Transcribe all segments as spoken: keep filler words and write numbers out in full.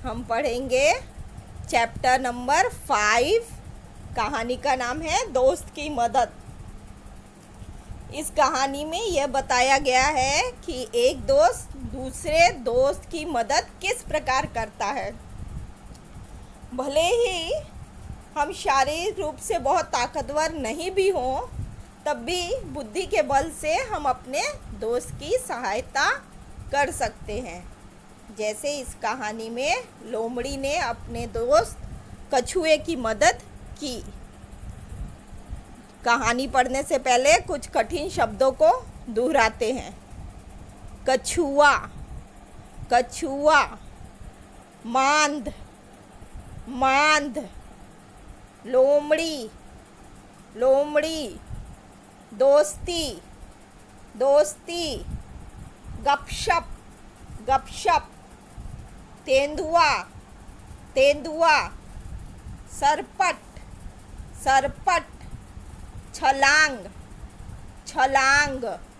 हम पढ़ेंगे chapter number five. कहानी का नाम है दोस्त की मदद। इस कहानी में यह बताया गया है कि एक दोस्त दूसरे दोस्त की मदद किस प्रकार करता है। भले ही हम शारीरिक रूप से बहुत ताकतवर नहीं भी हों, तब भी बुद्धि के बल से हम अपने दोस्त की सहायता कर सकते हैं। जैसे इस कहानी में लोमड़ी ने अपने दोस्त कछुए की मदद की। कहानी पढ़ने से पहले कुछ कठिन शब्दों को दोहराते हैं। कछुआ, कछुआ, मांद, मांद, लोमड़ी, लोमड़ी, दोस्ती, दोस्ती, गपशप, गपशप, तेंदुआ, तेंदुआ, सरपट, सरपट, छलांग, छलांग,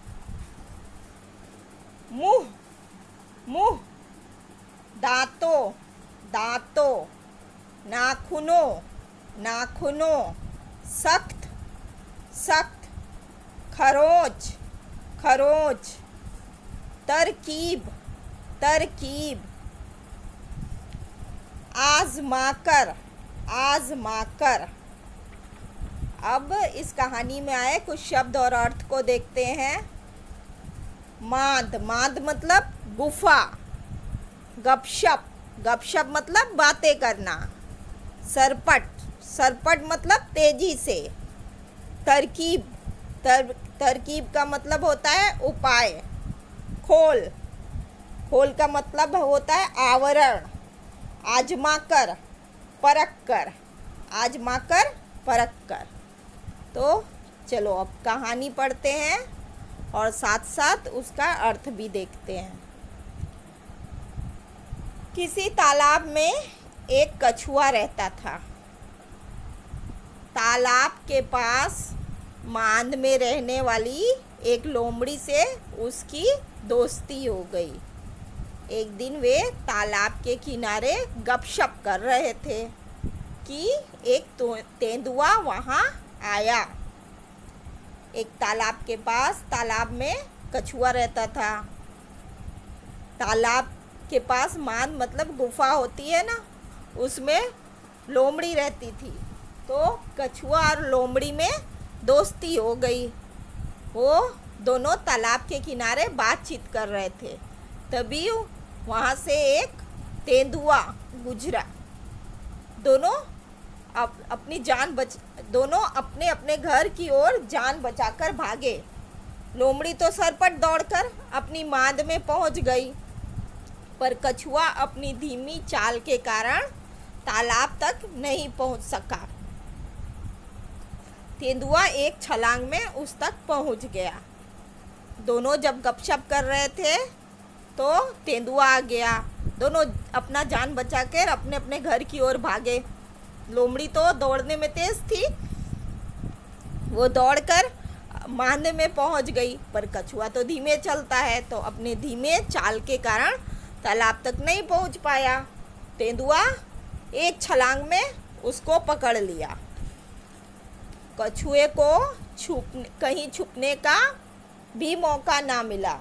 मुंह, मुंह, दांतों, दांतों, नाखूनों, नाखूनों, सख्त, सख्त, खरोंच, खरोंच, तरकीब, तरकीब, आजमाकर, आजमाकर। अब इस कहानी में आए कुछ शब्द और अर्थ को देखते हैं। मांद, मांद मतलब गुफा। गपशप, गपशप मतलब बातें करना। सरपट, सरपट मतलब तेजी से। तरकीब, तर तरकीब का मतलब होता है उपाय। खोल, खोल का मतलब होता है आवरण। आजमा कर, परख कर, आजमा कर, परख कर। तो चलो अब कहानी पढ़ते हैं और साथ साथ उसका अर्थ भी देखते हैं। किसी तालाब में एक कछुआ रहता था। तालाब के पास मांद में रहने वाली एक लोमड़ी से उसकी दोस्ती हो गई। एक दिन वे तालाब के किनारे गपशप कर रहे थे कि एक तेंदुआ वहाँ आया। एक तालाब के पास, तालाब में कछुआ रहता था। तालाब के पास मांद मतलब गुफा होती है ना, उसमें लोमड़ी रहती थी। तो कछुआ और लोमड़ी में दोस्ती हो गई। वो दोनों तालाब के किनारे बातचीत कर रहे थे। तभी वहाँ से एक तेंदुआ गुजरा। दोनों अप, अपनी जान बच दोनों अपने अपने घर की ओर जान बचाकर भागे। लोमड़ी तो सरपट दौड़कर अपनी मांद में पहुँच गई, पर कछुआ अपनी धीमी चाल के कारण तालाब तक नहीं पहुँच सका। तेंदुआ एक छलांग में उस तक पहुँच गया। दोनों जब गपशप कर रहे थे तो तेंदुआ आ गया। दोनों अपना जान बचाकर अपने अपने घर की ओर भागे। लोमड़ी तो दौड़ने में तेज थी, वो दौड़कर मांद में पहुंच गई, पर कछुआ तो धीमे चलता है, तो अपने धीमे चाल के कारण तालाब तक नहीं पहुंच पाया। तेंदुआ एक छलांग में उसको पकड़ लिया। कछुए को छुप कहीं छुपने का भी मौका ना मिला।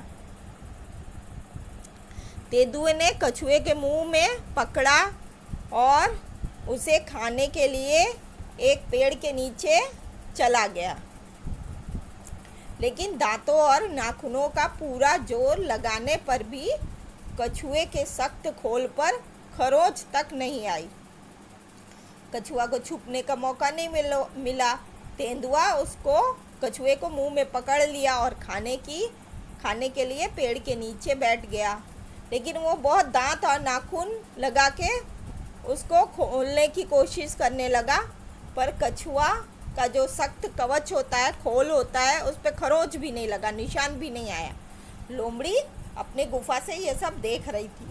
तेंदुए ने कछुए के मुंह में पकड़ा और उसे खाने के लिए एक पेड़ के नीचे चला गया। लेकिन दांतों और नाखूनों का पूरा जोर लगाने पर भी कछुए के सख्त खोल पर खरोंच तक नहीं आई। कछुआ को छुपने का मौका नहीं मिलो मिला। तेंदुआ उसको कछुए को मुंह में पकड़ लिया और खाने की खाने के लिए पेड़ के नीचे बैठ गया। लेकिन वो बहुत दांत और नाखून लगा के उसको खोलने की कोशिश करने लगा, पर कछुआ का जो सख्त कवच होता है, खोल होता है, उस पर खरोंच भी नहीं लगा, निशान भी नहीं आया। लोमड़ी अपने गुफा से ये सब देख रही थी।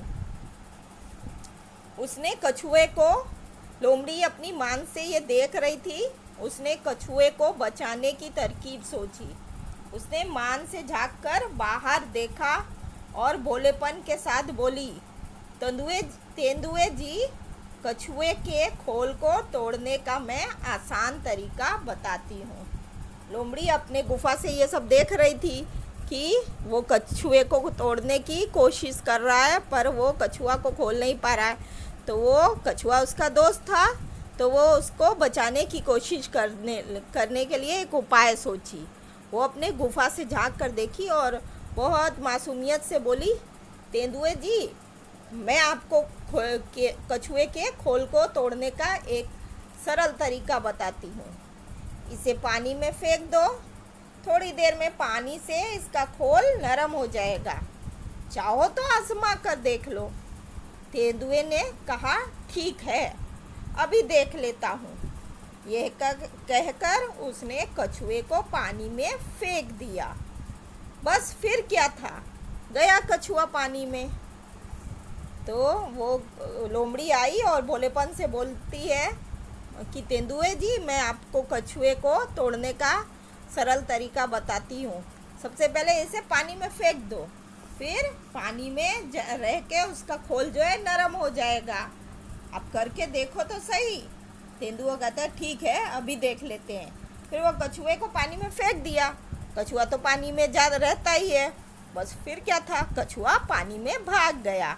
उसने कछुए को, लोमड़ी अपनी मान से ये देख रही थी, उसने कछुए को बचाने की तरकीब सोची। उसने मान से झांककर बाहर देखा और भोलेपन के साथ बोली, तेंदुए तेंदुए जी, कछुए के खोल को तोड़ने का मैं आसान तरीका बताती हूँ। लोमड़ी अपने गुफा से ये सब देख रही थी कि वो कछुए को तोड़ने की कोशिश कर रहा है, पर वो कछुआ को खोल नहीं पा रहा है। तो वो कछुआ उसका दोस्त था, तो वो उसको बचाने की कोशिश करने करने के लिए एक उपाय सोची। वो अपने गुफा से झांक कर देखी और बहुत मासूमियत से बोली, तेंदुए जी, मैं आपको के कछुए के खोल को तोड़ने का एक सरल तरीका बताती हूँ। इसे पानी में फेंक दो, थोड़ी देर में पानी से इसका खोल नरम हो जाएगा। चाहो तो आजमा कर देख लो। तेंदुए ने कहा, ठीक है, अभी देख लेता हूँ। यह कहकर उसने कछुए को पानी में फेंक दिया। बस फिर क्या था, गया कछुआ पानी में। तो वो लोमड़ी आई और भोलेपन से बोलती है कि तेंदुए जी, मैं आपको कछुए को तोड़ने का सरल तरीका बताती हूँ। सबसे पहले इसे पानी में फेंक दो, फिर पानी में रह के उसका खोल जो है नरम हो जाएगा। आप करके देखो तो सही। तेंदुआ कहता है, ठीक है, अभी देख लेते हैं। फिर वो कछुए को पानी में फेंक दिया। कछुआ तो पानी में जा रहता ही है। बस फिर क्या था, कछुआ पानी में भाग गया।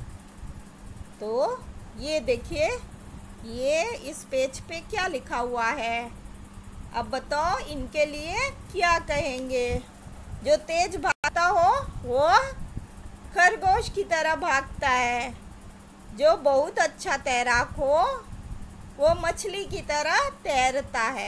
तो ये देखिए, ये इस पेज पे क्या लिखा हुआ है। अब बताओ इनके लिए क्या कहेंगे। जो तेज भागता हो वो खरगोश की तरह भागता है। जो बहुत अच्छा तैराक हो वो मछली की तरह तैरता है।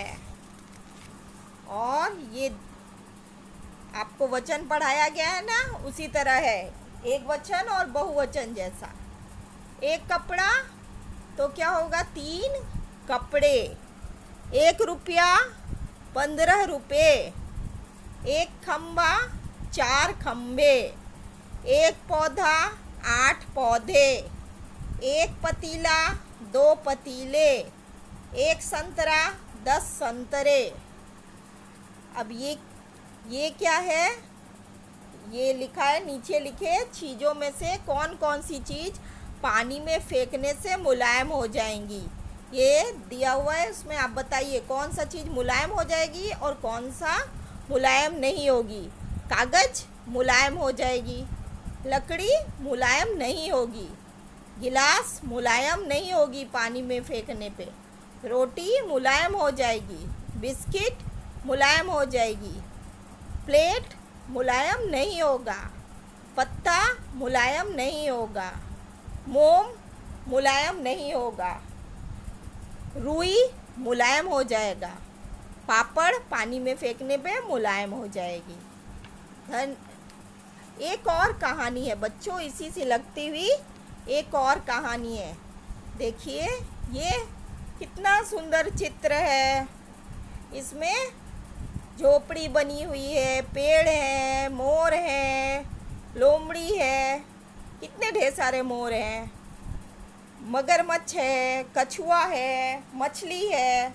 और ये आपको वचन पढ़ाया गया है ना, उसी तरह है, एक वचन और बहुवचन जैसा। एक कपड़ा तो क्या होगा, तीन कपड़े। एक रुपया, पंद्रह रुपये। एक खम्बा, चार खम्बे। एक पौधा, आठ पौधे। एक पतीला, दो पतीले। एक संतरा, दस संतरे। अब ये ये क्या है, ये लिखा है, नीचे लिखे चीज़ों में से कौन कौन सी चीज़ पानी में फेंकने से मुलायम हो जाएंगी। ये दिया हुआ है, उसमें आप बताइए कौन सा चीज़ मुलायम हो जाएगी और कौन सा मुलायम नहीं होगी। कागज़ मुलायम हो जाएगी, लकड़ी मुलायम नहीं होगी, गिलास मुलायम नहीं होगी पानी में फेंकने पे, रोटी मुलायम हो जाएगी, बिस्किट मुलायम हो जाएगी, प्लेट मुलायम नहीं होगा, पत्ता मुलायम नहीं होगा, मोम मुलायम नहीं होगा, रुई मुलायम हो जाएगा, पापड़ पानी में फेंकने पे मुलायम हो जाएगी। धन एक और कहानी है बच्चों, इसी से लगती हुई एक और कहानी है। देखिए ये कितना सुंदर चित्र है। इसमें झोपड़ी बनी हुई है, पेड़ है, मोर है, लोमड़ी है, कितने ढेर सारे मोर हैं, मगरमच्छ है, कछुआ है, मछली है।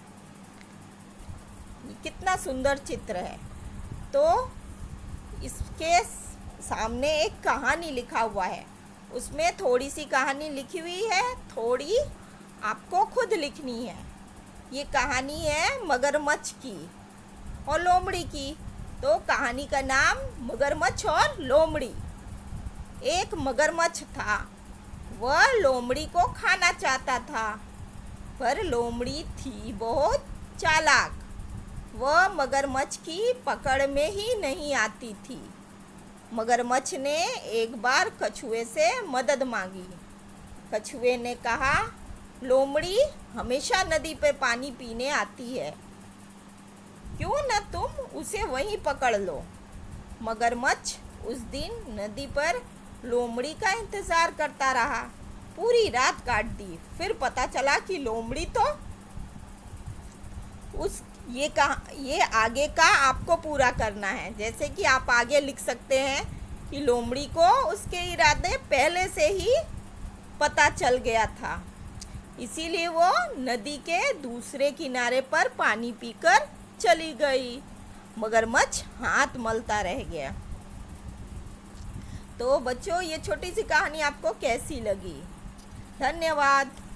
कितना सुंदर चित्र है। तो इसके सामने एक कहानी लिखा हुआ है, उसमें थोड़ी सी कहानी लिखी हुई है, थोड़ी आपको खुद लिखनी है। ये कहानी है मगरमच्छ की और लोमड़ी की। तो कहानी का नाम मगरमच्छ और लोमड़ी। एक मगरमच्छ था, वह लोमड़ी को खाना चाहता था, पर लोमड़ी थी बहुत चालाक। वह मगरमच्छ की पकड़ में ही नहीं आती थी। मगरमच्छ ने एक बार कछुए से मदद मांगी। कछुए ने कहा, लोमड़ी हमेशा नदी पर पानी पीने आती है, क्यों न तुम उसे वहीं पकड़ लो। मगरमच्छ उस दिन नदी पर लोमड़ी का इंतज़ार करता रहा, पूरी रात काट दी। फिर पता चला कि लोमड़ी तो उस ये कहा ये आगे का आपको पूरा करना है। जैसे कि आप आगे लिख सकते हैं कि लोमड़ी को उसके इरादे पहले से ही पता चल गया था, इसीलिए वो नदी के दूसरे किनारे पर पानी पीकर चली गई। मगरमच्छ हाथ मलता रह गया। तो बच्चों, ये छोटी सी कहानी आपको कैसी लगी? धन्यवाद।